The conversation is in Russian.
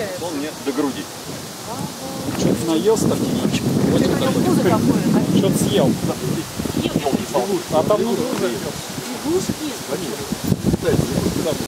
получается? Он мне до груди. Что-то наелся там тенечек. Вот это что-то съел. А там ну Лягушки.